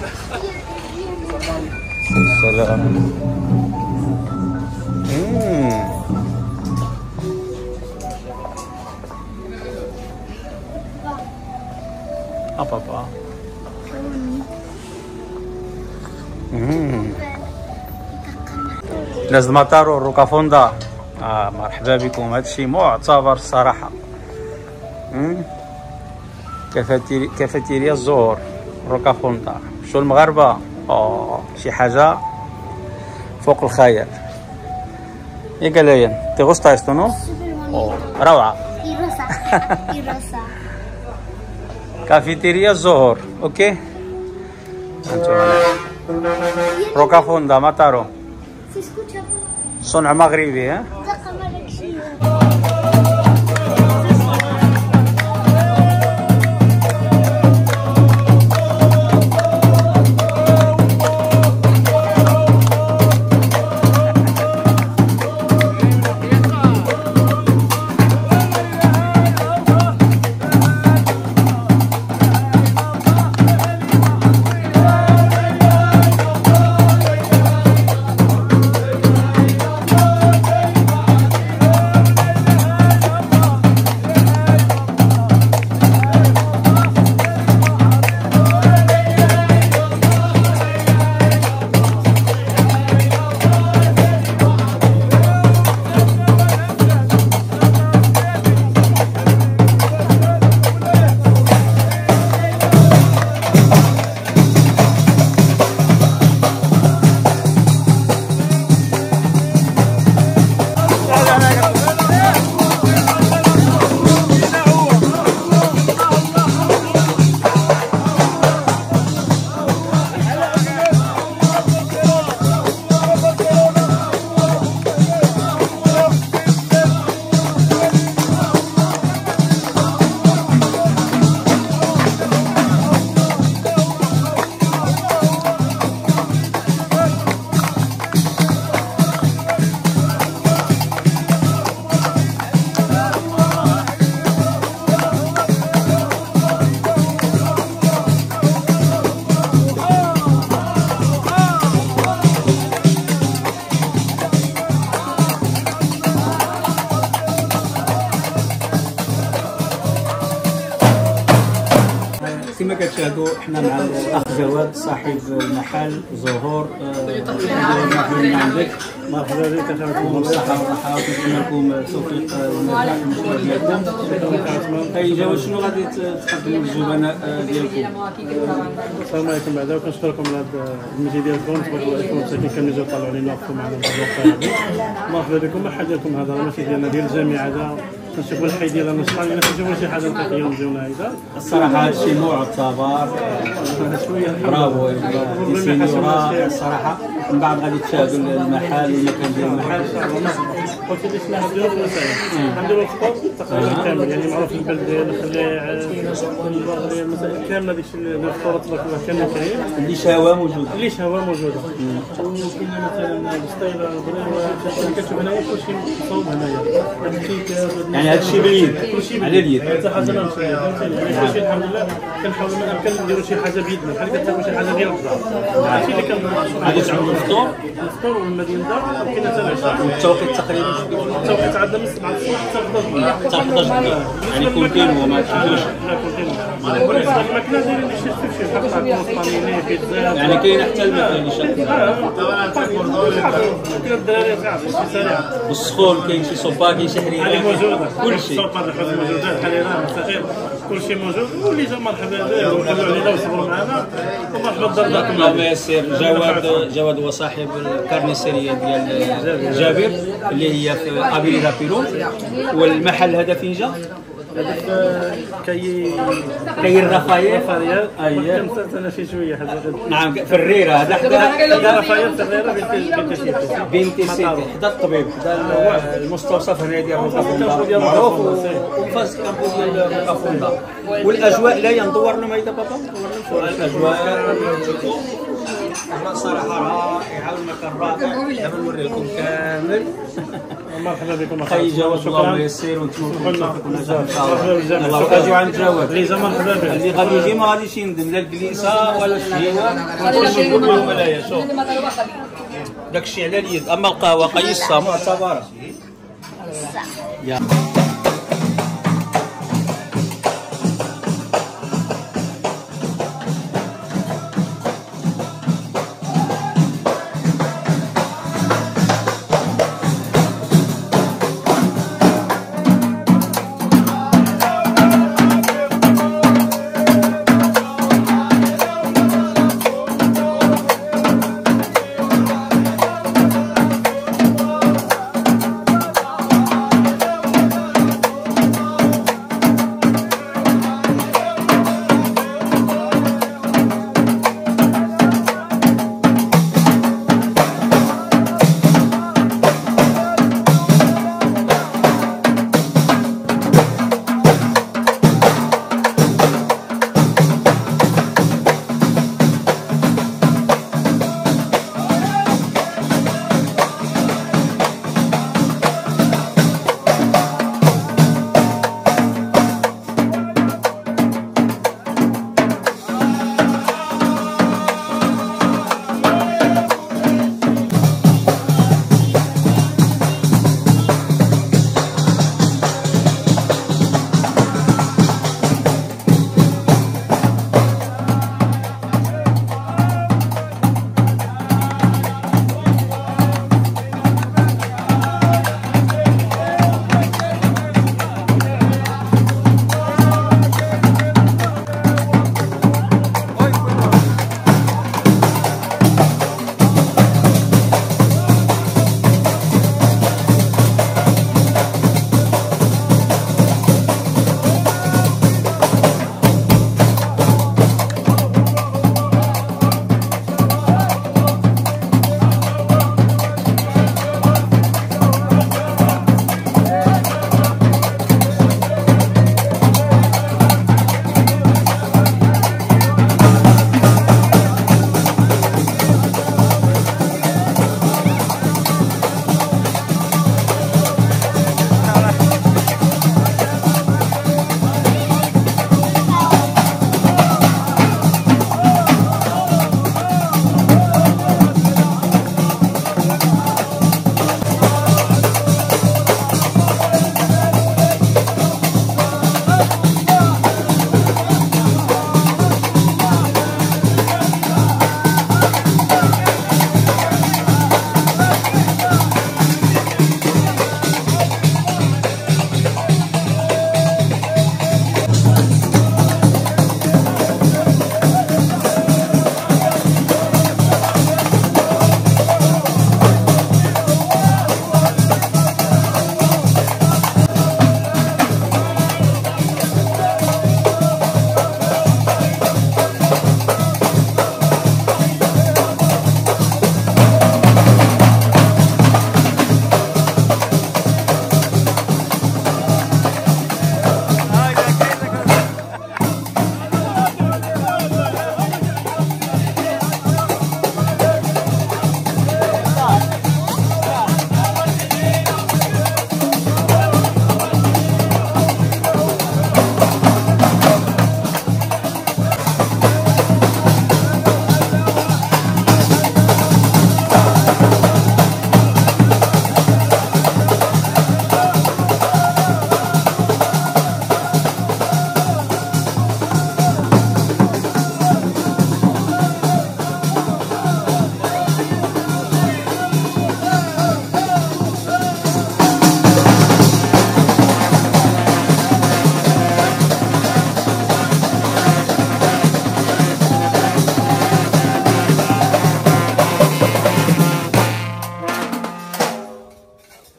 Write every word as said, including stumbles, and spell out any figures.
سلام. امم اه بابا. امم ناس المطار والروكافوندا. اه مرحبا بكم. هادشي معتبر الصراحه. امم كافيتيريا كافيتيريا الزهور روكافوندا. شو المغاربه اه شي حاجه فوق الخيال. ايه قال تي غوستا esto no؟ اوه روعه. كافيتيريا الزهور. اوكي روكافوندا مطارو. صنع مغربي. ها كما كتشاهدوا حنا مع الاخ جواد صاحب المحل زهور. مرحبا عندك. مرحبا بك اخوكم بالصحه والراحه ونتمنى لكم التوفيق والنجاح في المشروع ديالكم. اي جواد شنو غادي تقدموا للزبناء ديالكم؟ السلام عليكم. بعدا كنشكركم على هذا المجي ديالكم. تبارك الله عليكم مساكين كاملين يجيو طلعوا علينا وقفوا معنا في هذا الوقت هذا. مرحبا بكم. مرحبا ديالكم. هذا ماشي ديالنا ديال الجميع. هذا كنشوفوا الحي ديالنا نشطان. الا كنشوفوا شي حاجه نقيه ونجيونا هيدا. الصراحه هادشي معتبر. شويه برافو سينيورا الصراحه. من بعد غادي تشاهدوا المحل والمكان ديال المحل. قلت لي شنو نديرو في المسائل. نديرو الفطور تقريبا كامل يعني معروف البلد ديال الخليع المغرب المسائل كامله. داكشي اللي الفطور تبارك الله كامل كاين. اللي شهوه موجوده. اللي شهوه موجوده. وكاين مثلا الستايل البريوه كتشوف هنايا كلشي مصوب هنايا. هذا الشيء يعني هذا الشيء باليد. على اليد. حتى حاجه ما مشريه فهمتيني. يعني كلشي الحمد لله كنحاولوا ما امكن نديروا شي حاجه بيدنا بحال كتاكل شي حاجه ديال الدار. هادشي اللي كنبغيو. غادي تعملوا الفطور. الفطور والمدينه دار وكاين حتى العشاء. والتوقيت تقريبا التوقيت عندنا من سبعة الصبح حتى حتى حداش. يعني كونتينو ما تشدوش. لا كونتينو. الماكله دايرين شي شي بحال الطاميني بيتزا. يعني كاين حتى الماكله اللي شاف. كاين الدراري تعرف شي سريع. والسخون كاين شي صوبا كاين شي حريره. هذه موجوده. كلشي. الصوبا الحوت موجوده. الحريره المساخير كلشي موجود. واللي جا مرحبا به وخلوا علينا وصبروا معنا ومرحبا بداركم. اللهم يسر. جواد جواد هو صاحب الكارنيسيريه ديال جابر اللي هي في افينيدا بيرو. والمحل هذا فين جا؟ هذا كاي كاي الرفايات. رفايات. اييه. كنت انا شي شويه حدا. نعم في الريره. هذا حدا رفايات في الريره بنت سيدي. بنت سيدي حدا الطبيب. حدا المستوصف هنا ديال روكافوندا معروف وفاز كامبو ديال روكافوندا. والاجواء لا يندور لهم هيدا بابا. الاجواء صراحه رائعه والمكان رائع. دابا نوري لكم كامل. مرحبا بكم خي جواد الله يسير ونتمنى نشوفكم ان شاء الله. غاديو عند جواد ليزا مرحبا بك. اللي غادي يجي ما غاديش يندم لا الكليسه ولا الشجيوه ونقول لكم ولايا. شوف داكشي على اليد. اما القهوه قيسها معتبره.